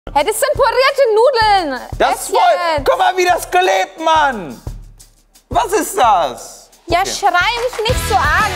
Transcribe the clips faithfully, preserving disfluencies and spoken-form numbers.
Hey, das sind purierte Nudeln. Das Ess ist voll. jetzt. Guck mal, wie das klebt, Mann. Was ist das? Ja, Okay. schrei mich nicht so an.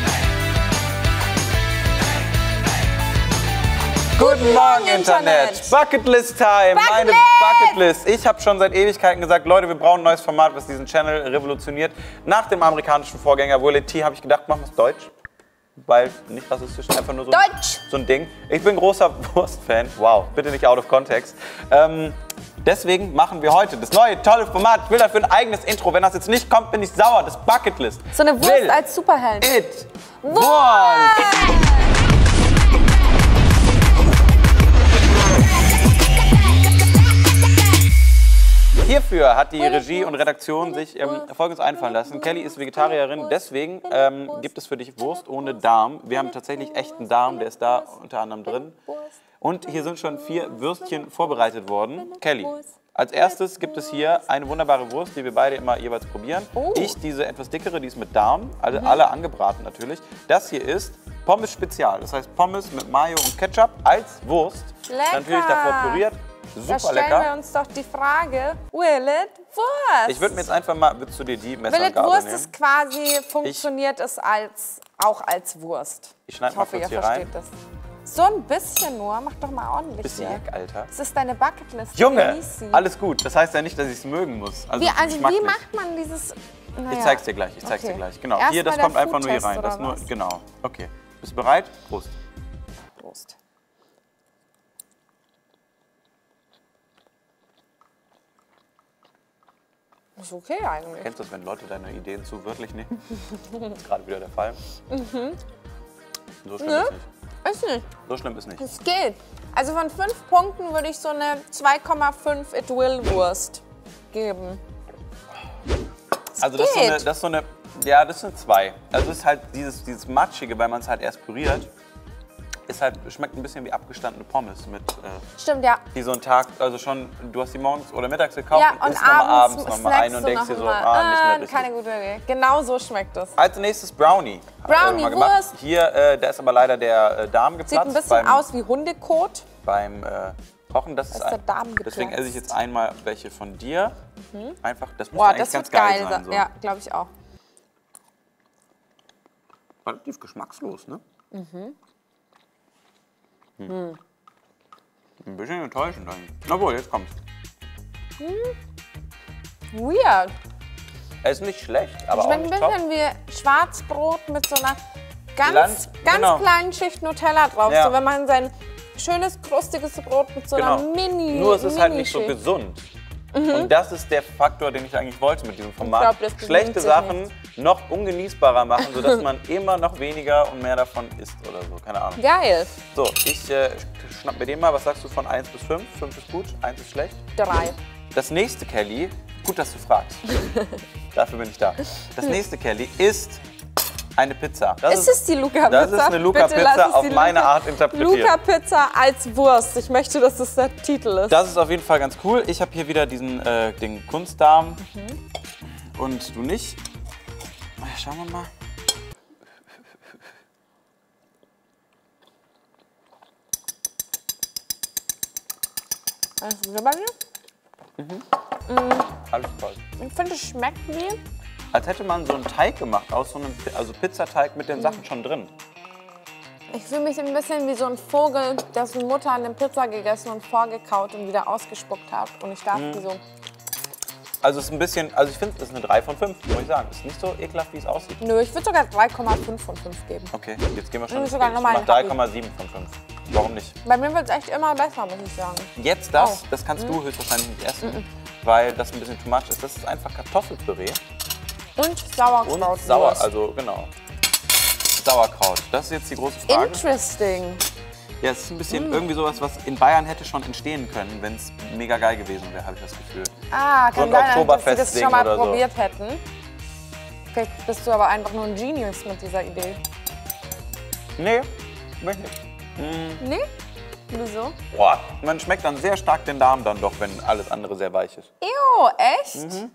Guten Morgen, Internet. Internet. Bucketlist Time. Bucketlist. Meine Bucketlist. Ich habe schon seit Ewigkeiten gesagt, Leute, wir brauchen ein neues Format, was diesen Channel revolutioniert. Nach dem amerikanischen Vorgänger Will It Tea habe ich gedacht, machen wir es deutsch. Weil nicht rassistisch, einfach nur so, Deutsch. so ein Ding. Ich bin großer Wurst-Fan. Wow, bitte nicht out of context. Ähm, deswegen machen wir heute das neue, tolle Format. Ich will dafür ein eigenes Intro. Wenn das jetzt nicht kommt, bin ich sauer. Das Bucketlist. So eine Wurst Will als Superheld. It Wurst. Wurst. Hierfür hat die Regie und Redaktion sich ähm, Folgendes einfallen lassen. Kelly ist Vegetarierin, deswegen ähm, gibt es für dich Wurst ohne Darm. Wir haben tatsächlich echten Darm, der ist da unter anderem drin. Und hier sind schon vier Würstchen vorbereitet worden. Kelly, als erstes gibt es hier eine wunderbare Wurst, die wir beide immer jeweils probieren. Oh. Ich diese etwas dickere, die ist mit Darm, alle, mhm. alle angebraten natürlich. Das hier ist Pommes Spezial, das heißt Pommes mit Mayo und Ketchup als Wurst. Lecker. Natürlich davor püriert. Super Da stellen lecker. wir uns doch die Frage, Will It Wurst? Ich würde mir jetzt einfach mal, würdest du dir die Messer Will und It Gabel Wurst nehmen? ist quasi, funktioniert es als, auch als Wurst. Ich schneide Ich mal hoffe, kurz ihr hier rein. versteht das. So ein bisschen nur, mach doch mal ordentlich Bisschen hier. weg, Alter. Das ist deine Bucketlist. Junge, Genieß sie. alles gut. Das heißt ja nicht, dass ich es mögen muss. Also, Wie, also geschmacklich. wie macht man dieses... Naja. Ich zeig's dir gleich, ich zeig's Okay. dir gleich. Genau, Erst hier, das mal kommt der einfach nur hier rein. Foodtest, Das nur, oder was? genau. Okay. Bist du bereit? Prost. Prost. Ist okay eigentlich. Kennst du das, wenn Leute deine Ideen zu wörtlich nehmen? Das ist gerade wieder der Fall. Mhm. So schlimm Nö. ist nicht. Ist nicht. So schlimm ist nicht. Es geht. Also von fünf Punkten würde ich so eine zwei Komma fünf It Will Wurst geben. Es Also das ist, so geht. eine, das ist so eine, ja, das sind zwei. Also es ist halt dieses, dieses Matschige, weil man es halt erst püriert, ist halt, schmeckt ein bisschen wie abgestandene Pommes mit, äh, Stimmt, ja. die so einen Tag, also schon, du hast die morgens oder mittags gekauft Ja, und und isst nochmal abends abends nochmal ein snackst und du denkst noch dir so, mal, ah, nicht mehr äh, richtig. keine gute Idee. Genau so schmeckt es. Als nächstes Brownie. Brownie, Äh, mal gemacht. Wurst. Hier, äh, da ist aber leider der äh, Darm geplatzt. Sieht ein bisschen beim, aus wie Hundekot. beim äh, Kochen. Das ist, ist der ein, Darm deswegen geplatzt. esse ich jetzt einmal welche von dir. Mhm. Einfach, das muss Boah, eigentlich das ganz wird geil geil. sein. So. Ja, glaube ich auch. Relativ geschmackslos, ne? Mhm. Hm. Ein bisschen enttäuschend eigentlich. Obwohl, jetzt kommt's. Weird. Er ist nicht schlecht, aber auch Schmeckt ein nicht top. bisschen wie Schwarzbrot mit so einer ganz, Land- ganz genau. kleinen Schicht Nutella drauf. Ja. So, wenn man sein schönes, krustiges Brot mit so einer Genau. Mini Nur es ist halt nicht so Minischicht. gesund. Und das ist der Faktor, den ich eigentlich wollte mit diesem Format. glaub, das Schlechte benimmt sich Sachen noch ungenießbarer machen, sodass man immer noch weniger und mehr davon isst oder so. Keine Ahnung. Geil. So, ich äh, schnapp mir den mal. Was sagst du von eins bis fünf? fünf ist gut, eins ist schlecht. Drei. Das nächste, Kelly, gut, dass du fragst. Dafür bin ich da. Das nächste, Kelly, ist eine Pizza. Das Ist es die Luca-Pizza? Das ist eine Bitte lass Luca-Pizza es auf die meine Luca- Art interpretiert. Luca-Pizza als Wurst. Ich möchte, dass das der Titel ist. Das ist auf jeden Fall ganz cool. Ich habe hier wieder diesen äh, den Kunstdarm Mhm. und du nicht. Schauen wir mal. Alles gut bei dir? Alles toll. Ich finde, es schmeckt wie... Als hätte man so einen Teig gemacht aus so einem Pi- also Pizzateig mit den Mhm. Sachen schon drin. Ich fühle mich ein bisschen wie so ein Vogel, dessen Mutter eine Pizza gegessen und vorgekaut und wieder ausgespuckt hat. Und ich darf Mhm. die so... Also es ist ein bisschen, also ich finde, es ist eine drei von fünf, muss ich sagen. Ist nicht so ekelhaft, wie es aussieht. Nö, ich würde sogar drei Komma fünf von fünf geben. Okay, jetzt gehen wir schon. Mhm, ins sogar Geld. nochmal Ich ein mach Happy. drei Komma sieben von fünf. Warum nicht? Bei mir wird es echt immer besser, muss ich sagen. Jetzt das, Oh. das kannst du höchstwahrscheinlich nicht essen, weil das ein bisschen too much ist. Das ist einfach Kartoffelpüree Und Sauerkraut. und Sauer, also genau. Sauerkraut. Das ist jetzt die große Frage. Interesting. Ja, es ist ein bisschen irgendwie sowas, was in Bayern hätte schon entstehen können, wenn es mega geil gewesen wäre, habe ich das Gefühl. Ah, So kann ein sein, dass sie das Oktoberfest-Ding schon mal oder so. probiert hätten. Vielleicht bist du aber einfach nur ein Genius mit dieser Idee. Nee, möchte nicht. Nee? Wieso? Boah, man schmeckt dann sehr stark den Darm dann doch, wenn alles andere sehr weich ist. Ew, echt?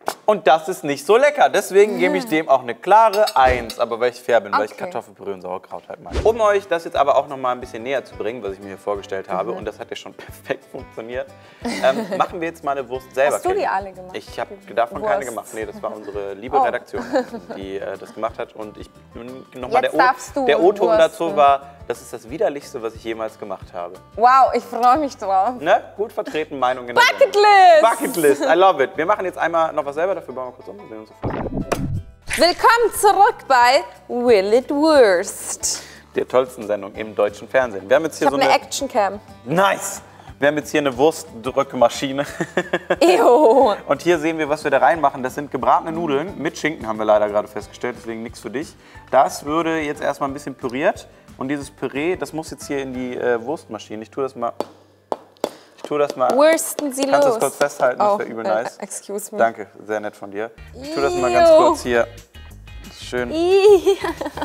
Und das ist nicht so lecker. Deswegen gebe ich dem auch eine klare eins. Aber weil ich fair bin, weil ich Okay. Kartoffelpüree und Sauerkraut halt mag. Um euch das jetzt aber auch noch mal ein bisschen näher zu bringen, was ich mir hier vorgestellt habe, und das hat ja schon perfekt funktioniert, ähm, machen wir jetzt mal eine Wurst selber. Hast du die Kelly. alle gemacht? Ich habe davon keine Wurst. gemacht. Nee, das war unsere liebe Oh. Redaktion, die äh, das gemacht hat. Und ich nochmal Jetzt der, o darfst du der O-Ton dazu wursten. war, das ist das Widerlichste, was ich jemals gemacht habe. Wow, ich freue mich drauf. Ne? Gut vertreten, Meinung in der Bucketlist! Bucketlist, I love it. Wir machen jetzt einmal noch was selber, dafür bauen wir kurz um und sehen uns sofort. Willkommen zurück bei Will It Wurst. Der tollsten Sendung im deutschen Fernsehen. Wir haben jetzt Ich hier habe so eine eine... Actioncam. Nice! Wir haben jetzt hier eine Wurstdrückmaschine. Ew. Und hier sehen wir, was wir da reinmachen. Das sind gebratene Nudeln mit Schinken, haben wir leider gerade festgestellt, deswegen nichts für dich. Das würde jetzt erstmal ein bisschen püriert. Und dieses Püree, das muss jetzt hier in die äh, Wurstmaschine. Ich tue das mal... Ich tue das mal... Wursten Sie Kannst du los. das kurz festhalten? Das Oh, wäre übel äh, nice. excuse me. Danke, sehr nett von dir. Ich tue das mal ganz Ew. kurz hier. Schön. Ih.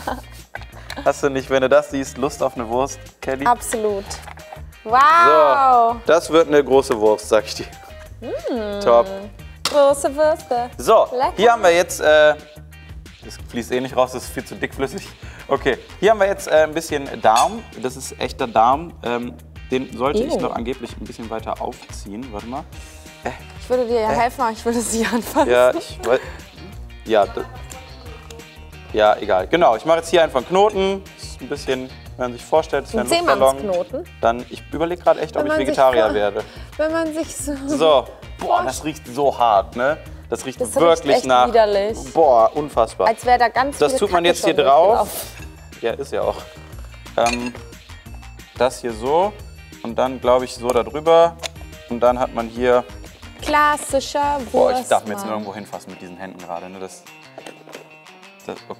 Hast du nicht, wenn du das siehst, Lust auf eine Wurst, Kelly? Absolut. So, Wow. das wird eine große Wurst, sag ich dir. Top. Große Würste. So, Lecker. hier haben wir jetzt, äh, das fließt eh nicht raus, das ist viel zu dickflüssig. Okay, hier haben wir jetzt äh, ein bisschen Darm. Das ist echter Darm. Ähm, den sollte ich Ew. noch angeblich ein bisschen weiter aufziehen. Warte mal. Ich würde dir ja helfen, aber ich würde sie anfassen. Ja, ich weiß. Ja, das, ja, egal. Genau, ich mache jetzt hier einfach einen Knoten. Das ist ein bisschen, wenn man sich vorstellt, das wäre ein Ein Luftballon. Seemannsknoten. Dann, ich überlege gerade echt, ob Wenn ich man sich Vegetarier vor- werde. Wenn man sich so... So, boah, das riecht so hart, ne? Das riecht Das riecht wirklich echt nach. widerlich. Boah, unfassbar. Als wäre da ganz Das viele tut man Kacke jetzt hier schon drauf. durchgelaufen. Ja, ist ja auch. Ähm, das hier so und dann, glaube ich, so da drüber. Und dann hat man hier. Klassischer Wurst. Boah, ich darf mir jetzt nirgendwo hinfassen mit diesen Händen gerade. Ne? Das, das, oh.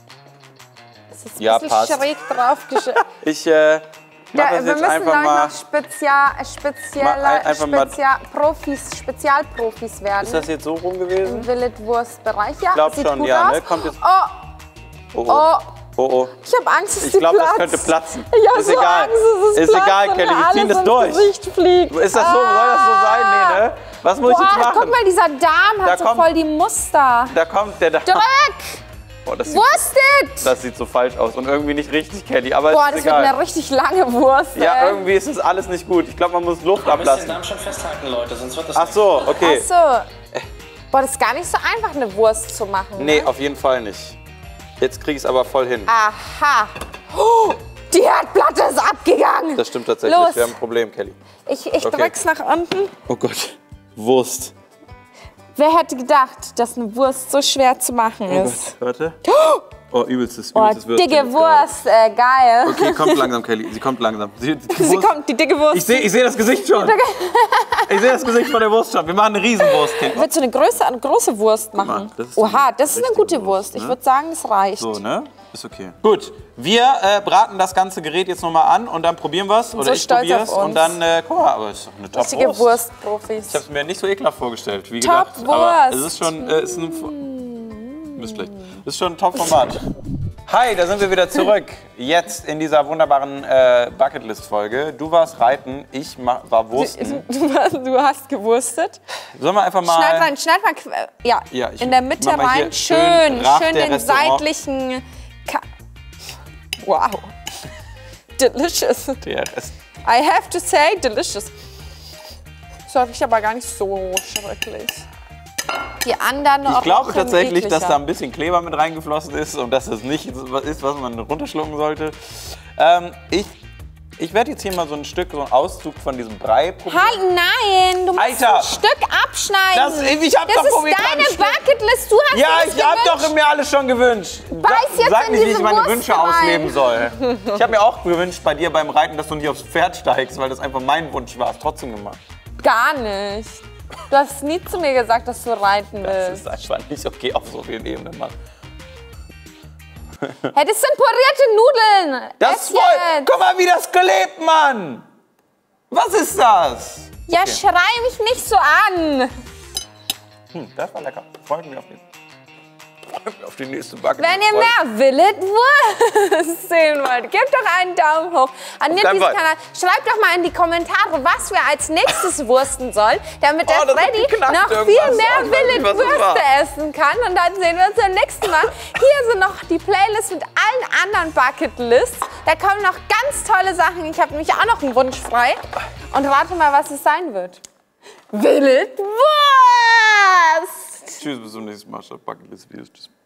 Das ist Ja, ein bisschen passt. schräg draufgeschrieben. Ich äh, mach Ja, das wir jetzt müssen einfach gleich mal. noch Spezia Mach spezieller, ein- einfach mal- Spezia Profis, Spezialprofis werden. Ist das jetzt so rum gewesen? Im Willet-Wurst-Bereich. Ja, glaub sieht schon, gut ja, aus. ne? Kommt jetzt- Oh, Oh oh. oh, Oh oh. ich habe Angst, dass Ich die glaube, das platzt. könnte platzen. Ich habe Ist so egal. Angst, dass es Ist platzt egal, und Kelly. mir Wir ziehen alles das ins durch. Gesicht fliegt. Ist das so? Soll das so sein? Nee, ne? Was muss ich jetzt Boah, machen? guck mal, dieser Darm hat Da so kommt- voll die Muster. Da kommt der da. Drück! Boah, das sieht, Wurstet! das sieht so falsch aus und irgendwie nicht richtig, Kelly. Aber Boah, ist das wird egal. eine richtig lange Wurst. Ja, ey. irgendwie ist es alles nicht gut. Ich glaube, man muss Luft Man muss den ablassen. Darm schon festhalten, Leute, sonst wird das Ach so, okay. Achso. Boah, das ist gar nicht so einfach, eine Wurst zu machen. Nee, Ne? auf jeden Fall nicht. Jetzt krieg ich es aber voll hin. Aha. Oh, die Herdplatte ist abgegangen. Das stimmt tatsächlich. Los. Wir haben ein Problem, Kelly. Ich, ich Okay. drück's nach unten. Oh Gott. Wurst. Wer hätte gedacht, dass eine Wurst so schwer zu machen Oh ist? Gott. Warte. Oh, übelstes, Oh, übelstes Würstchen dicke jetzt gerade. Wurst, äh, geil. Okay, kommt langsam, Kelly. Sie kommt langsam. Sie, die Sie Wurst- kommt, die dicke Wurst. Ich sehe ich seh das Gesicht schon. Ich sehe das Gesicht von der Wurst schon. Wir machen eine Riesenwurst, Kelly. Willst du eine große, eine große Wurst machen? mal, das ist Oha, eine das ist eine richtige gute Wurst. Wurst, Ich ne? würde sagen, das reicht. So, ne? Ist okay. Gut, wir äh, braten das ganze Gerät jetzt nochmal an und dann probieren wir es. Oder so ich stolz probiere auf es. uns. Und dann, äh, guck mal, aber es ist doch eine Richtige Top-Wurst. Wurstprofis. Ich habe es mir nicht so ekelhaft vorgestellt, wie Top gedacht. Aber es Wurst. ist schon, äh, ist ein, ist schlecht. Ist schon ein Top-Format. Hi, da sind wir wieder zurück. Jetzt in dieser wunderbaren äh, Bucketlist-Folge. Du warst reiten, ich ma- war Wursten. Du, du hast gewurstet. Sollen wir einfach mal... Schneid rein, schneid mal. qu- Ja, Ja, ich in der Mitte mach mal hier rein. schön Schön, Rach schön der den Restaurant. seitlichen. Ka wow. Delicious. Der Rest. I have to say, delicious. Das riecht aber gar nicht so schrecklich. Die anderen Ich glaube rochen tatsächlich, dass ekliger. da ein bisschen Kleber mit reingeflossen ist und dass es nicht was ist, was man runterschlucken sollte. Ähm, ich ich werde jetzt hier mal so ein Stück, so einen Auszug von diesem Brei probieren. Halt, nein, du musst Alter. ein Stück abschneiden. Das- ich hab das doch ist probiert, deine ein Stück. Bucketlist, du hast Ja, dir das ich habe gewünscht. doch mir alles schon gewünscht. Beiß jetzt Sag in nicht, wie diese ich meine Wurst Wünsche rein. ausleben soll. Ich habe mir auch gewünscht bei dir beim Reiten, dass du nicht aufs Pferd steigst, weil das einfach mein Wunsch war. Hast trotzdem gemacht. Gar nicht. Du hast nie zu mir gesagt, dass du reiten Das willst. ist einfach nicht okay auf so vielen Ebenen, Mann. Hey, das sind purierte Nudeln. Das Ess ist voll. jetzt. Guck mal, wie das klebt, Mann. Was ist das? Ja, Okay. schrei mich nicht so an. Hm, das war lecker. Freut mich auf jeden Auf die nächste Backe. Wenn ihr mehr Willet Wurst sehen wollt, gebt doch einen Daumen hoch. Abonniert diesen Kanal. Schreibt doch mal in die Kommentare, was wir als nächstes wursten sollen, damit der Oh, das hat Freddy geknackt noch irgendwas. viel mehr Oh, ich weiß nicht, Willet was das war. Würste essen kann. Und dann sehen wir uns beim nächsten Mal. Hier sind noch die Playlists mit allen anderen Bucketlists. Da kommen noch ganz tolle Sachen. Ich habe nämlich auch noch einen Wunsch frei. Und rate mal, was es sein wird. Willet Wurst! Tschüss, bis zum nächsten Mal. Bucketlist-Videos. Tschüss.